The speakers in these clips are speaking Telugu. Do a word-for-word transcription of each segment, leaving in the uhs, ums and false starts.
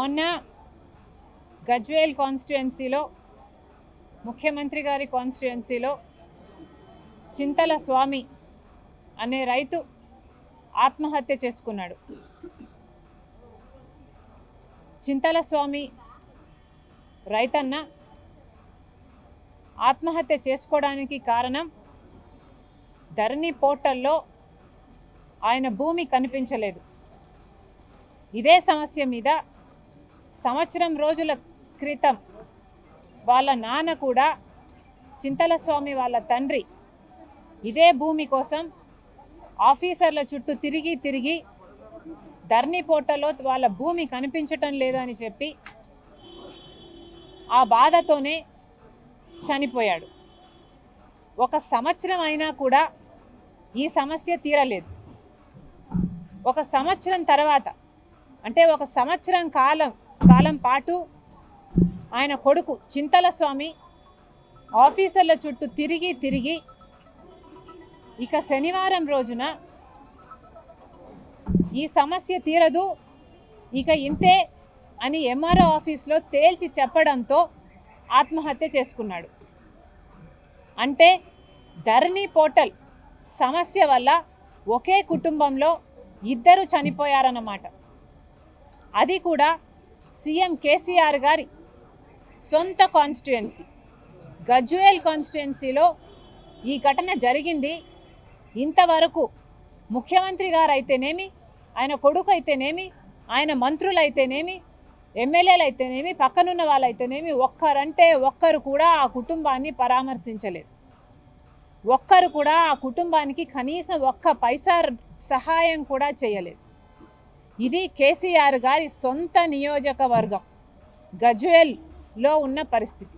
మొన్న గజ్వేల్ కాన్స్టిట్యుయెన్సీలో ముఖ్యమంత్రి గారి కాన్స్టిట్యుయెన్సీలో చింతల స్వామి అనే రైతు ఆత్మహత్య చేసుకున్నాడు. చింతల స్వామి రైతన్న ఆత్మహత్య చేసుకోవడానికి కారణం ధరణి పోర్టల్లో ఆయన భూమి కనిపించలేదు. ఇదే సమస్య మీద సంవత్సరం రోజుల క్రితం వాళ్ళ నాన్న కూడా చింతల స్వామి వాళ్ళ తండ్రి ఇదే భూమి కోసం ఆఫీసర్ల చుట్టూ తిరిగి తిరిగి ధరణి పోర్టల్లో వాళ్ళ భూమి కనిపించటం లేదని చెప్పి ఆ బాధతోనే చనిపోయాడు. ఒక సంవత్సరం అయినా కూడా ఈ సమస్య తీరలేదు. ఒక సంవత్సరం తర్వాత అంటే ఒక సంవత్సరం కాలం కాలం పాటు ఆయన కొడుకు చింతల స్వామి ఆఫీసర్ల చుట్టూ తిరిగి తిరిగి ఇక శనివారం రోజున ఈ సమస్య తీరదు, ఇక ఇంతే అని ఎంఆర్ఓ ఆఫీస్లో తేల్చి చెప్పడంతో ఆత్మహత్య చేసుకున్నాడు. అంటే ధరణి పోర్టల్ సమస్య వల్ల ఒకే కుటుంబంలో ఇద్దరు చనిపోయారన్నమాట. అది కూడా సీఎం కేసీఆర్ గారి సొంత కాన్స్టిట్యుయెన్సీ గజ్వేల్ కాన్స్టిట్యుయెన్సీలో ఈ ఘటన జరిగింది. ఇంతవరకు ముఖ్యమంత్రి గారు అయితేనేమి, ఆయన కొడుకు అయితేనేమి, ఆయన మంత్రులు అయితేనేమి, ఎమ్మెల్యేలు అయితేనేమి, పక్కనున్న వాళ్ళైతేనేమి ఒక్కరంటే ఒక్కరు కూడా ఆ కుటుంబాన్ని పరామర్శించలేదు. ఒక్కరు కూడా ఆ కుటుంబానికి కనీసం ఒక్క పైసా సహాయం కూడా చేయలేదు. ఇది కేసీఆర్ గారి సొంత నియోజకవర్గం గజ్వేల్లో ఉన్న పరిస్థితి.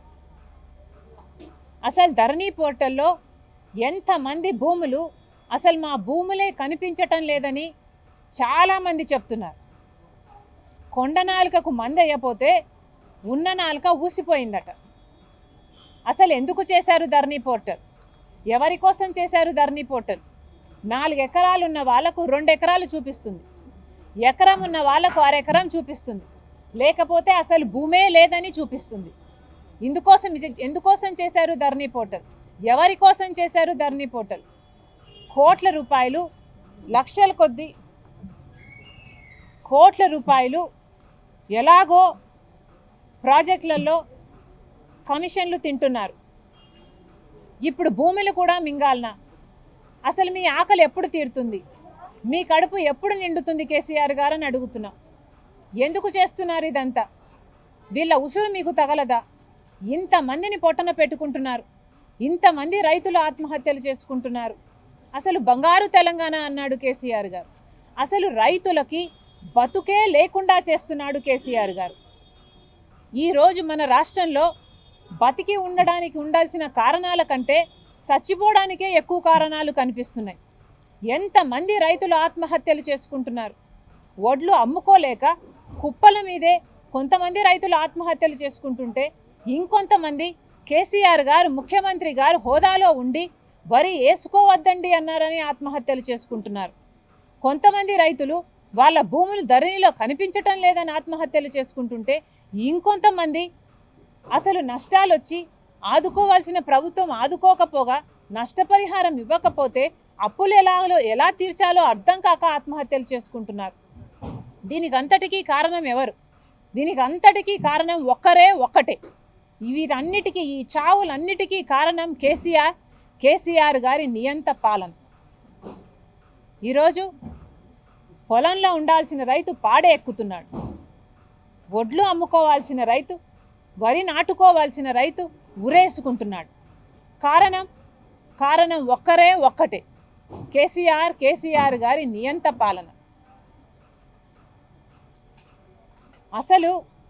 అసలు ధరణి పోర్టల్లో ఎంతమంది భూములు అసలు మా భూములే కనిపించటం లేదని చాలామంది చెప్తున్నారు. కొండ నాలుకకు మంది అయ్యపోతే ఉన్న నాలుక ఊసిపోయిందట. అసలు ఎందుకు చేశారు ధరణి పోర్టల్? ఎవరి కోసం చేశారు ధరణి పోర్టల్? నాలుగు ఎకరాలు ఉన్న వాళ్ళకు రెండు ఎకరాలు చూపిస్తుంది, ఎకరం ఉన్న వాళ్ళకు అరెకరం చూపిస్తుంది, లేకపోతే అసలు భూమే లేదని చూపిస్తుంది. ఇందుకోసం ఎందుకోసం చేశారు ధరణి పోర్టల్? ఎవరి కోసం చేశారు ధరణి పోర్టల్? కోట్ల రూపాయలు, లక్షల కొద్దీ కోట్ల రూపాయలు ఎలాగో ప్రాజెక్టులలో కమిషన్లు తింటున్నారు. ఇప్పుడు భూములు కూడా మింగాలనా? అసలు మీ ఆకలి ఎప్పుడు తీరుతుంది? మీ కడుపు ఎప్పుడు నిండుతుంది కేసీఆర్ గారు అని అడుగుతున్నా. ఎందుకు చేస్తున్నారు ఇదంతా? వీళ్ళ ఉసురు మీకు తగలదా? ఇంతమందిని పొట్టన పెట్టుకుంటున్నారు, ఇంతమంది రైతులు ఆత్మహత్యలు చేసుకుంటున్నారు. అసలు బంగారు తెలంగాణ అన్నాడు కేసీఆర్ గారు. అసలు రైతులకి బతుకే లేకుండా చేస్తున్నాడు కేసీఆర్ గారు. ఈరోజు మన రాష్ట్రంలో బతికి ఉండడానికి ఉండాల్సిన కారణాల కంటే చచ్చిపోవడానికే ఎక్కువ కారణాలు కనిపిస్తున్నాయి. ఎంతమంది రైతులు ఆత్మహత్యలు చేసుకుంటున్నారు. వడ్లు అమ్ముకోలేక కుప్పల మీదే కొంతమంది రైతులు ఆత్మహత్యలు చేసుకుంటుంటే, ఇంకొంతమంది కేసీఆర్ గారు ముఖ్యమంత్రి గారు హోదాలో ఉండి వరి వేసుకోవద్దండి అన్నారని ఆత్మహత్యలు చేసుకుంటున్నారు. కొంతమంది రైతులు వాళ్ళ భూములు ధరణిలో కనిపించటం లేదని ఆత్మహత్యలు చేసుకుంటుంటే, ఇంకొంతమంది అసలు నష్టాలు వచ్చి ఆదుకోవాల్సిన ప్రభుత్వం ఆదుకోకపోగా నష్టపరిహారం ఇవ్వకపోతే అప్పులు ఎలాగో ఎలా తీర్చాలో అర్థం కాక ఆత్మహత్యలు చేసుకుంటున్నారు. దీనికి అంతటికీ కారణం ఎవరు? దీనికి అంతటికీ కారణం ఒక్కరే ఒక్కటే. వీటన్నిటికీ, ఈ చావులన్నిటికీ కారణం కేసీఆర్ కేసీఆర్ గారి నియంత పాలన. ఈరోజు పొలంలో ఉండాల్సిన రైతు పాడే ఎక్కుతున్నాడు. వడ్లు అమ్ముకోవాల్సిన రైతు, వరి నాటుకోవాల్సిన రైతు ఉరేసుకుంటున్నాడు. కారణం కారణం ఒక్కరే ఒక్కటే, కేసీఆర్ కేసీఆర్ గారి నియంత పాలన. అసలు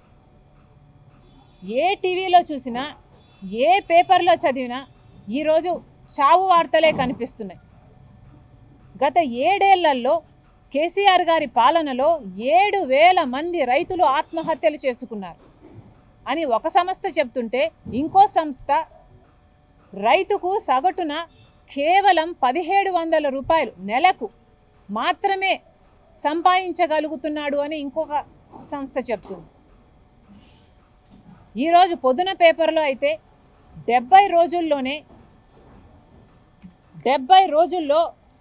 ఏ టీవీలో చూసినా, ఏ పేపర్లో చదివినా ఈరోజు చావు వార్తలే కనిపిస్తున్నాయి. గత ఏడేళ్లలో కేసీఆర్ గారి పాలనలో ఏడు వేల మంది రైతులు ఆత్మహత్యలు చేసుకున్నారు అని ఒక సంస్థ చెప్తుంటే, ఇంకో సంస్థ రైతుకు సగటున కేవలం పదిహేడు వందల రూపాయలు నెలకు మాత్రమే సంపాదించగలుగుతున్నాడు అని ఇంకొక సంస్థ చెప్తుంది. ఈరోజు పొద్దున పేపర్లో అయితే డెబ్బై రోజుల్లోనే డెబ్బై రోజుల్లో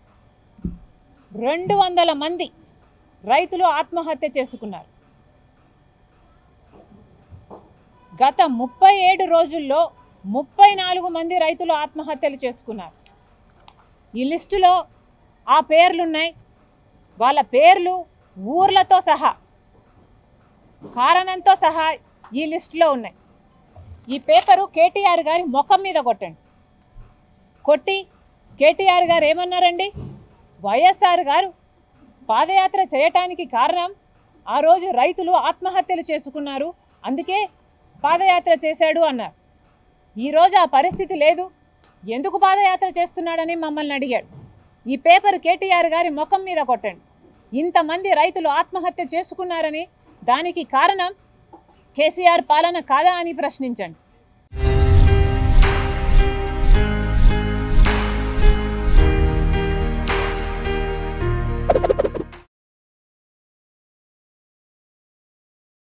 రెండు వందల మంది రైతులు ఆత్మహత్య చేసుకున్నారు. గత ముప్పై ఏడు రోజుల్లో ముప్పై నాలుగు మంది రైతులు ఆత్మహత్యలు చేసుకున్నారు. ఈ లిస్టులో ఆ పేర్లున్నాయి, వాళ్ళ పేర్లు ఊర్లతో సహా కారణంతో సహా ఈ లిస్టులో ఉన్నాయి. ఈ పేపరు కేటీఆర్ గారి ముఖం మీద కొట్టండి. కొట్టి కేటీఆర్ గారు ఏమన్నారండి? వైఎస్ఆర్ గారు పాదయాత్ర చేయటానికి కారణం ఆ రోజు రైతులు ఆత్మహత్యలు చేసుకున్నారు, అందుకే పాదయాత్ర చేశాడు అన్నారు. ఈరోజు ఆ పరిస్థితి లేదు, ఎందుకు పాదయాత్ర చేస్తున్నాడని మమ్మల్ని అడిగాడు. ఈ పేపర్ కేటీఆర్ గారి ముఖం మీద కొట్టండి. ఇంతమంది రైతులు ఆత్మహత్య చేసుకున్నారని దానికి కారణం కేసీఆర్ పాలన కాదా అని ప్రశ్నించండి.